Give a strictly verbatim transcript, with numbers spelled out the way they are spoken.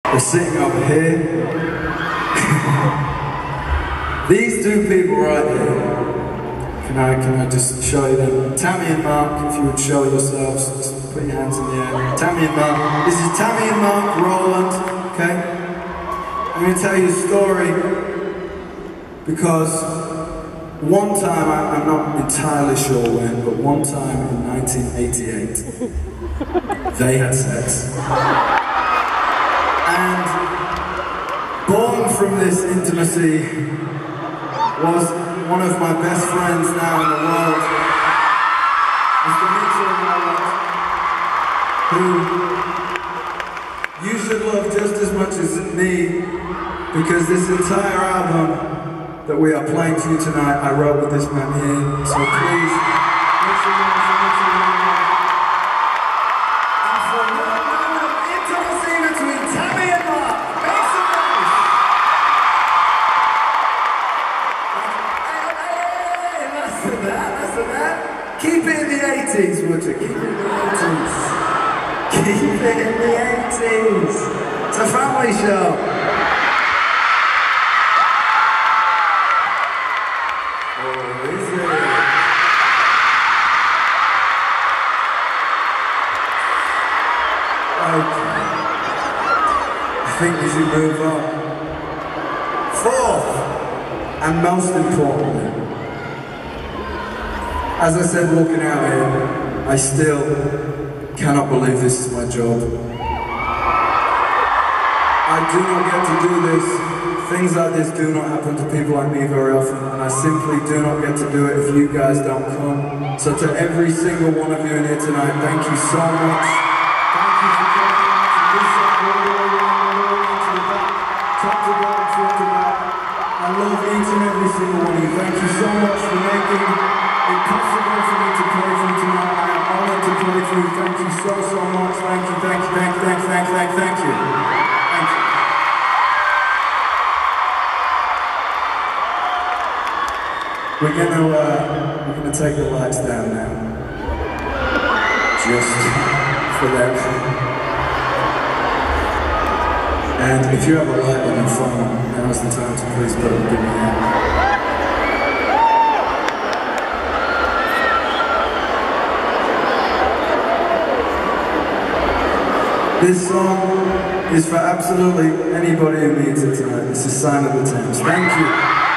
We're sitting over here. These two people right here. Can I, can I just show you them? Tammy and Mark, if you would show yourselves, just put your hands in the air. Tammy and Mark. This is Tammy and Mark Rowland, okay? I'm going to tell you a story because one time, I, I'm not entirely sure when, but one time in nineteen eighty-eight, they had sex. And born from this intimacy was one of my best friends now in the world, Mister Mitch, who you should love just as much as me, because this entire album that we are playing for you tonight, I wrote with this man here, so please, make some noise for Mitch and Rowland. And for one moment of intimacy between Tammy and Mark, make some noise! Hey, hey, listen to that, listen to that. Keep it in the eighties, would you? Keep it in the eighties. Keep it in the eighties. It's a family show. I think we should move on. Fourth, and most importantly, as I said walking out here, I still cannot believe this is my job. I do not get to do this. Things like this do not happen to people like me very often, and I simply do not get to do it if you guys don't come. So to every single one of you in here tonight, thank you so much. Thank you for coming to this top to bottom, front to back. I love each and every single one of you. Thank you so much for making it possible for me to play for you tonight. I am honored to play for you. Thank you so, so much. Thank you, thank you, thank you, thank you, thank you, thank you, thank you. Thank you. We're gonna, uh, we're gonna take the lights down now. Just for them. And if you have a light on your phone, now's the time to please put it and give me a hand. This song is for absolutely anybody who needs it tonight. This is Sign of the Times. Thank you.